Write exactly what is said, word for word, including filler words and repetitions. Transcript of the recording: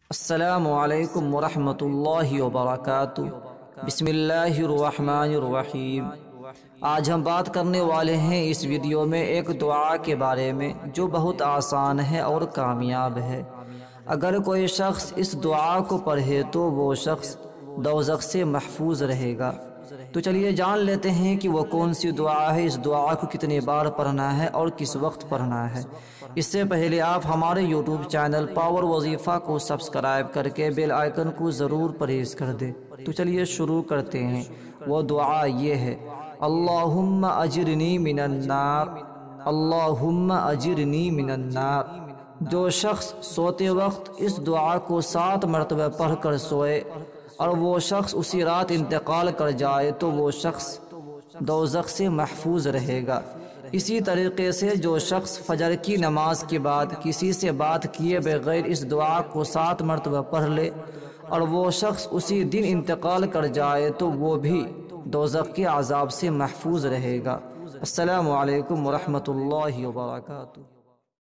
السلام علیکم ورحمۃ اللہ وبرکاتہ۔ بسم اللہ الرحمن الرحیم۔ آج ہم بات کرنے والے ہیں اس ویڈیو میں ایک دعا کے بارے میں جو بہت آسان ہے اور کامیاب ہے۔ اگر کوئی شخص اس دعا کو پڑھے تو وہ شخص دوزخ سے محفوظ رہے گا۔ تو چلیے جان لیتے ہیں کہ وہ کون سی دعا ہے، اس دعا کو کتنے بار پڑھنا ہے اور کس وقت پڑھنا ہے۔ اس سے پہلے آپ ہمارے یوٹیوب چینل پاور وظیفہ کو سبسکرائب کر کے بیل آئیکن کو ضرور پریس کر دیں۔ تو چلیے شروع کرتے ہیں۔ وہ دعا یہ ہے: اللہم اجرنی من النار، اللہم اجرنی من النار۔ جو شخص سوتے وقت اس دعا کو سات مرتبہ پڑھ کر سوئے اور وہ شخص اسی رات انتقال کر جائے تو وہ شخص دوزخ سے محفوظ رہے گا۔ اسی طریقے سے جو شخص فجر کی نماز کے بعد کسی سے بات کیے بغیر اس دعا کو سات مرتبہ پڑھ لے اور وہ شخص اسی دن انتقال کر جائے تو وہ بھی دوزخ کے عذاب سے محفوظ رہے گا۔ السلام علیکم ورحمۃ اللہ وبرکاتہ۔